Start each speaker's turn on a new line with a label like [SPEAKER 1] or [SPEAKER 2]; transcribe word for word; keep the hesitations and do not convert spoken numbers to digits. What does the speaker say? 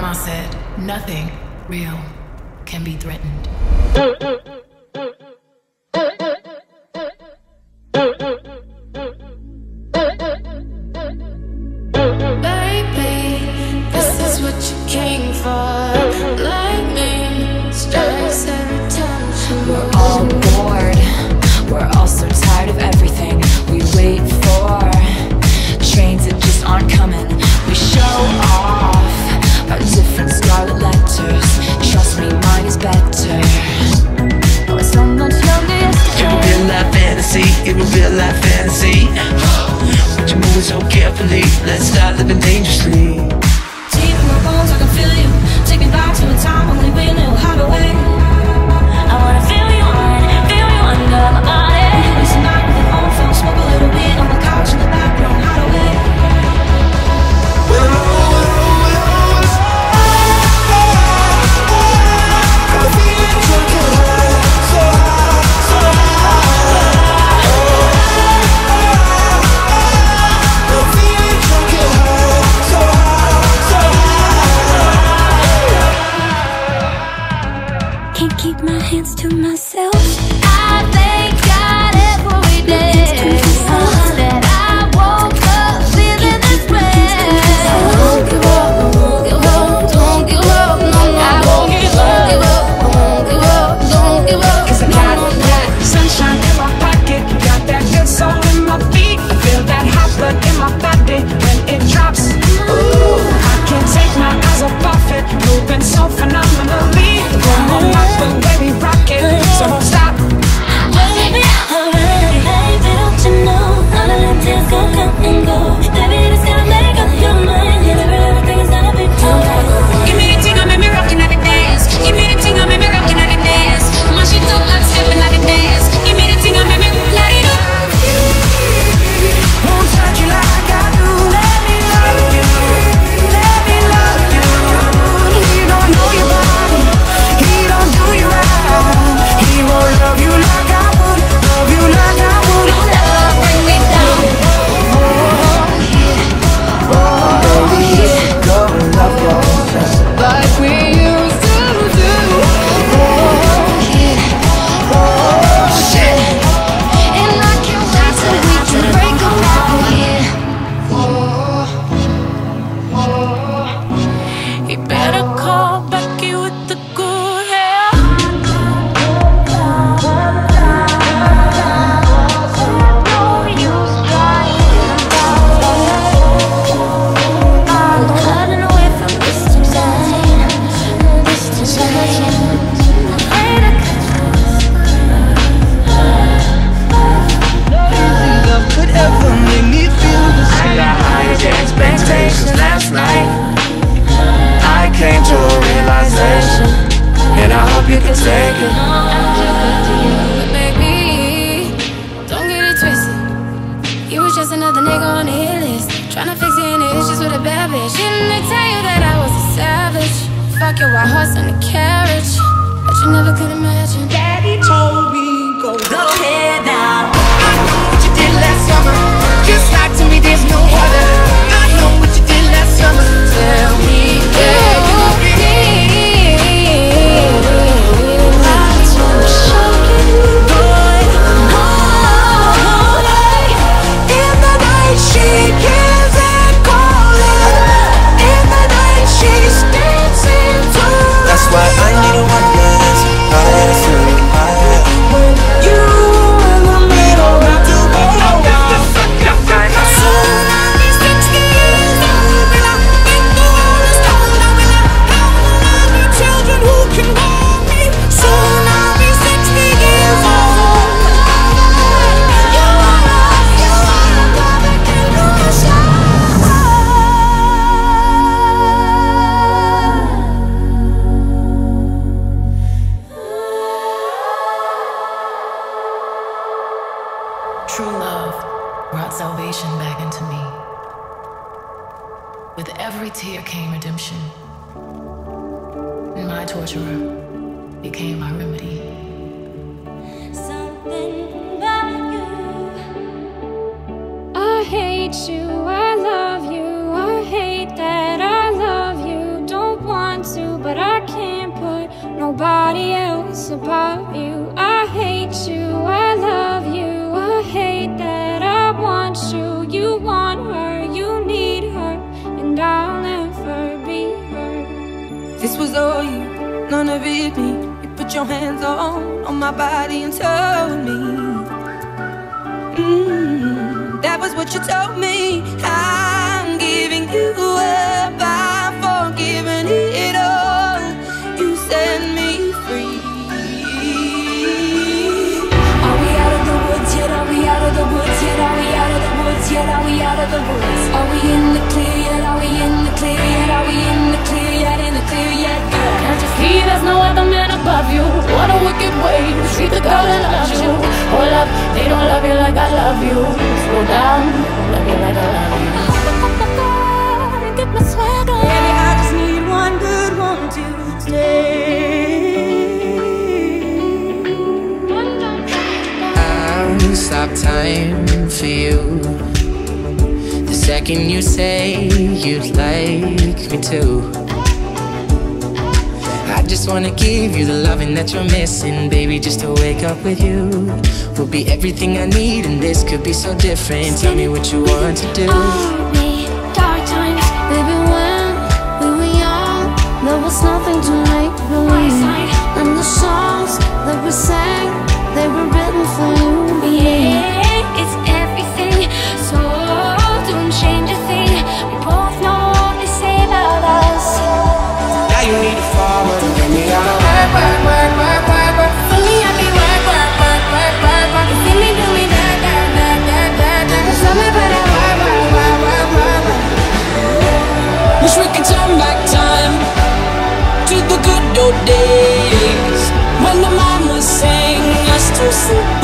[SPEAKER 1] grandma said, nothing real can be threatened. Baby, this is what you came for. Lightning strikes every time. We're all bored. We're all so tired of everything we wait for. Trains that just aren't coming. We show off our different scarlet letters. Trust me, mine is better. I was so much younger yesterday.
[SPEAKER 2] It was real life fantasy. It was real life fantasy. But you're moving so carefully. Let's start living dangerously.
[SPEAKER 3] Deep in my bones, I can feel you. Take me back to a time when we knew how to wait. I wanna feel you on, feel you under my body. It's a night with an old phone, smoke a little weed on the couch in the background, how to wait.
[SPEAKER 4] Can't keep my hands to myself.
[SPEAKER 3] I thank God every day that I woke up feeling this way. Don't give up, don't give up, don't give up, no, no. I won't give up, give up, I won't give up, don't give up.
[SPEAKER 2] Cause I got that sunshine in my pocket, got that good soul in my feet. I feel that hot blood in my body when it drops. Ooh, I can't take my eyes off of it, moving so phenomenally. Come on, rock the way we rock it, so don't stop.
[SPEAKER 3] Baby, alright, baby, don't you know all of them tears gon' come and go. Baby, it's gonna make up your mind. Yeah, baby, everything is gonna be alright.
[SPEAKER 5] Give me the thing, I make me rockin' at the dance. Give me the thing, I make me rockin' at the dance. Mash it up like steppin' at the dance. Give me the thing, I make me light it up.
[SPEAKER 2] Won't touch you like I do. Let me love you, let me love you. He don't know your body, he don't do you right. He won't love you like I would, love you like I would.
[SPEAKER 3] Love, bring me down.
[SPEAKER 2] Baby, just go and love yourself like we used to do. Shit.
[SPEAKER 3] And I can't wait till we can break up out here. You better call Becky with the good hair. I'm cutting away from this tonight. This tonight. Afraid I
[SPEAKER 2] Love could ever make me feel the same. I got higher expectations last night. I came to a realization, and I hope you can take it.
[SPEAKER 3] Baby, don't get it twisted. You was just another nigga on the hit list, tryna fix any issues with a bad bitch. Didn't they tell you that I was a savage? Fuck your white horse and a carriage, but you never could imagine.
[SPEAKER 2] Daddy told me, go go ahead now. I know what you did last summer, just like to me there's no other. I know what you did last summer. Tell me, yeah, you she gives and calling. In the night she's dancing too. That's why I need a one dance. I had a feeling I had when you in the middle of the world. Soon I'll be sixty years old, and I'm in the world is cold. I will have lovely children who can warm me. Soon I'll be sixty years old. You are, you are perfect illusion.
[SPEAKER 1] True love brought salvation back into me. With every tear came redemption. And my torturer became my remedy.
[SPEAKER 3] Something about you. I hate you, I love you, I hate that I love you. Don't want
[SPEAKER 6] This was all you, none of it me. You put your hands on, on my body and told me mm, that was what you told me. I'm giving you up, I'm forgiving it all. You set me free. Are we out of the woods yet? Are we out of the woods yet? Are we out of the woods yet? Are we out of the woods? Are we in the clear yet? Are we in the clear yet? Are we in the clear yet? In the clear yet?
[SPEAKER 3] Can't you see there's no other man above you? What a wicked way to treat the girl that loves you. Hold up, they don't love you like I love you. Slow down, they don't love you like I love you. Get my swag on.
[SPEAKER 6] Baby, I just need one good one to stay.
[SPEAKER 2] I'll stop time for you the second you say you'd like me to. I just wanna give you the loving that you're missing, baby, just to wake up with you will be everything I need, and this could be so different. Tell me what you want to do.
[SPEAKER 3] All me dark times, baby, when we were young, there was nothing to make believe. And the songs that we sang, they were written for you. Yeah, it's everything, so don't change a thing. We both know what they say about us.
[SPEAKER 2] Now you need to forward and get me out of work, work, work, work, work, work.
[SPEAKER 3] For me, I be work, work, work, work, work, work. You see me do me da da da da da da. Tell me about that work, work, work, work, work, work.
[SPEAKER 5] Wish we could turn back time to the good old days when the mom was saying us to sleep.